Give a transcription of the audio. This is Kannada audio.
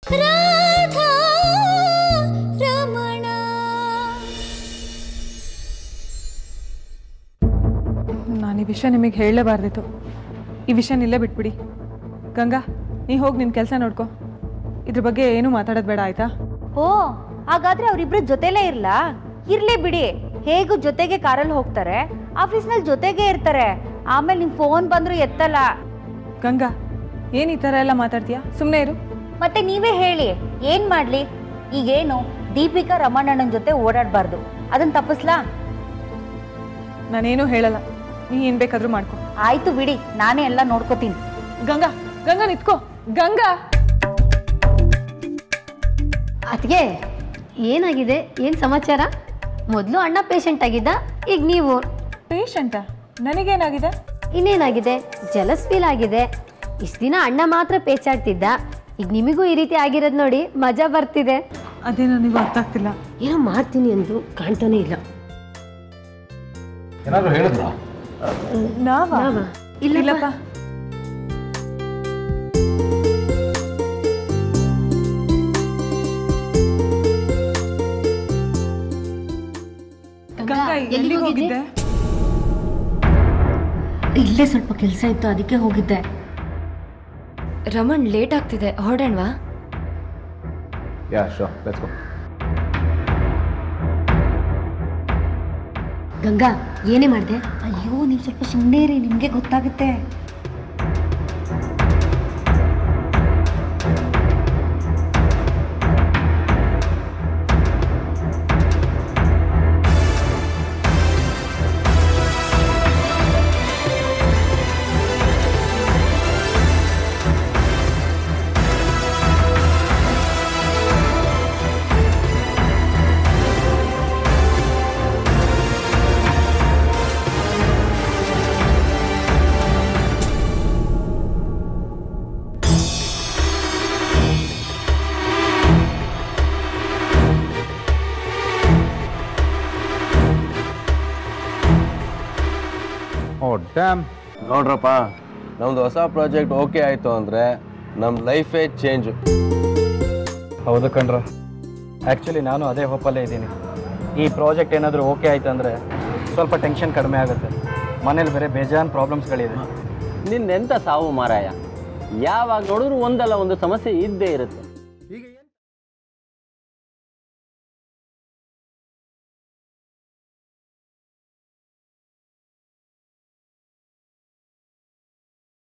ರಾಧಾ ರಮಣ. ನಾನು ಈ ವಿಷಯ ನಿಮಗೆ ಹೇಳಲೇಬಾರ್ದಿತ್ತು. ಈ ವಿಷಯ ಇಲ್ಲೇ ಬಿಟ್ಬಿಡಿ. ಗಂಗಾ, ನೀ ಹೋಗಿ ನಿನ್ನ ಕೆಲಸ ನೋಡ್ಕೊ. ಇದ್ರ ಬಗ್ಗೆ ಏನೂ ಮಾತಾಡೋದು ಬೇಡ, ಆಯ್ತಾ? ಓ, ಹಾಗಾದ್ರೆ ಅವರಿಬ್ರು ಜೊತೆಲೇ ಇರ್ಲೇ ಬಿಡಿ. ಹೇಗೂ ಜೊತೆಗೆ ಕಾರಲ್ಲಿ ಹೋಗ್ತಾರೆ, ಆಫೀಸ್ನಲ್ಲಿ ಜೊತೆಗೆ ಇರ್ತಾರೆ. ಆಮೇಲೆ ನಿಮ್ ಫೋನ್ ಬಂದ್ರು ಎತ್ತಲ್ಲ. ಗಂಗಾ, ಏನ್ ಈ ತರ ಎಲ್ಲ ಮಾತಾಡ್ತೀಯಾ? ಸುಮ್ಮನೆ ಇರು. ಮತ್ತೆ ನೀವೇ ಹೇಳಿ, ಏನ್ ಮಾಡ್ಲಿ? ಈಗೇನು ದೀಪಿಕಾ ರಮಣ್ಣನ ಜೊತೆ ಓಡಾಡಬಾರ್ದು, ಅದನ್ನ ತಪ್ಪಿಸ್ಲಾ? ನಾನೇನು ಹೇಳಲ್ಲ, ನೀ ಏನ್ ಬೇಕಾದ್ರೂ ಮಾಡ್ಕೊ. ಆಯ್ತು ಬಿಡಿ, ನಾನೇ ಎಲ್ಲ ನೋಡ್ಕೋತೀನಿ. ಗಂಗಾ, ಗಂಗಾ ನಿತ್ಕೋ. ಗಂಗಾ, ಅದ್ಗೆ ಏನಾಗಿದೆ? ಏನು ಸಮಾಚಾರ? ಮೊದಲು ಅಣ್ಣ ಪೇಷಂಟ್ ಆಗಿದ್ದ, ಈಗ ನೀವು ಪೇಷಂಟಾ? ನನಗೇನಾಗಿದೆ? ಇನ್ನೇನಾಗಿದೆ? ಜಲಸ್ ಫೀಲ್ ಆಗಿದೆ. ಇಷ್ಟು ದಿನ ಅಣ್ಣ ಮಾತ್ರ ಪೇಚಾಡ್ತಿದ್ದ, ಈಗ ನಿಮಗೂ ಈ ರೀತಿ ಆಗಿರೋದು ನೋಡಿ ಮಜಾ ಬರ್ತಿದೆ. ಅದೇ ನನಗೂ ಅರ್ಥ ಆಗ್ತಿಲ್ಲ. ಏನೋ ಮಾಡ್ತೀನಿ ಅಂದು ಕಾಣ್ತಾನೆ ಇಲ್ಲ. ಏನಾದರೂ ಹೇಳಿದ್ರ? ಇಲ್ಲಪ್ಪ. ಗಂಗಾ, ಎಲ್ಲಿಗೆ ಹೋಗಿದ್ದೆ? ಇಲ್ಲೇ ಸ್ವಲ್ಪ ಕೆಲಸ ಇತ್ತು, ಅದಕ್ಕೆ ಹೋಗಿದ್ದೆ. ರಮಣ್, ಲೇಟ್ ಆಗ್ತಿದೆ, ಹೊರಡೋಣವಾ? Yeah sure, let's go. Ganga, ಏನೇ ಮಾಡಿದೆ? ಅಯ್ಯೋ, ನೀವು ಸ್ವಲ್ಪ ಸುಮ್ಮನೆ ಇರಿ, ನಿಮಗೆ ಗೊತ್ತಾಗುತ್ತೆ. ನೋಡ್ರಪ್ಪ, ನಮ್ದು ಹೊಸ ಪ್ರಾಜೆಕ್ಟ್ ಓಕೆ ಆಯಿತು ಅಂದರೆ ನಮ್ಮ ಲೈಫೇ ಚೇಂಜು. ಹೌದು ಕಣ್ರ, ಆ್ಯಕ್ಚುಲಿ ನಾನು ಅದೇ ಹೋಪಲ್ಲೇ ಇದ್ದೀನಿ. ಈ ಪ್ರಾಜೆಕ್ಟ್ ಏನಾದರೂ ಓಕೆ ಆಯಿತು ಅಂದರೆ ಸ್ವಲ್ಪ ಟೆನ್ಷನ್ ಕಡಿಮೆ ಆಗುತ್ತೆ. ಮನೇಲಿ ಬೇರೆ ಬೇಜಾನ್ ಪ್ರಾಬ್ಲಮ್ಸ್ಗಳಿದೆ. ನಿನ್ನೆಂಥ ಸಾವು ಮಾರಾಯ, ಯಾವಾಗ ನೋಡಿದ್ರು ಒಂದಲ್ಲ ಒಂದು ಸಮಸ್ಯೆ ಇದ್ದೇ ಇರುತ್ತೆ.